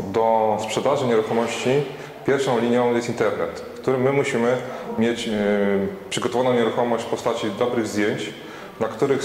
do sprzedaży nieruchomości pierwszą linią jest internet, w którym my musimy mieć przygotowaną nieruchomość w postaci dobrych zdjęć, na których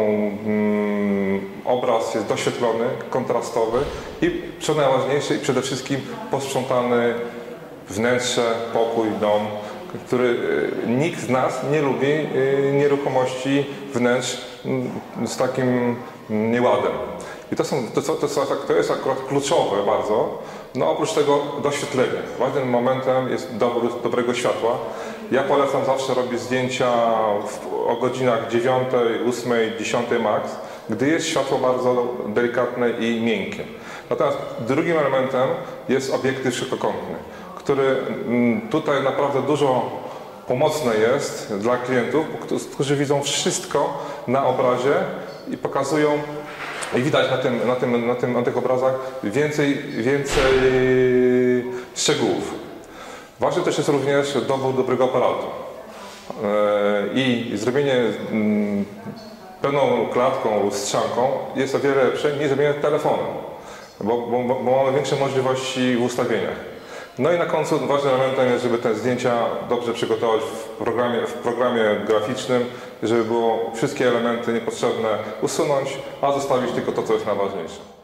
obraz jest doświetlony, kontrastowy i co najważniejsze, i przede wszystkim posprzątany wnętrze, pokój, dom, który nikt z nas nie lubi nieruchomości wnętrz z takim nieładem. I to jest akurat kluczowe bardzo. No oprócz tego doświetlenie. Ważnym momentem jest dobór dobrego światła. Ja polecam zawsze robić zdjęcia o godzinach 9, 8, 10 max, gdy jest światło bardzo delikatne i miękkie. Natomiast drugim elementem jest obiektyw szerokokątny, który tutaj naprawdę dużo pomocny jest dla klientów, którzy widzą wszystko na obrazie i pokazują, i widać na tych obrazach więcej szczegółów. Ważny też jest również dobór dobrego aparatu i zrobienie pełną klatką, lustrzanką jest o wiele lepsze niż zrobienie telefonem, bo mamy większe możliwości w ustawieniach. No i na końcu ważnym elementem jest, żeby te zdjęcia dobrze przygotować w programie graficznym, żeby było wszystkie elementy niepotrzebne usunąć, a zostawić tylko to, co jest najważniejsze.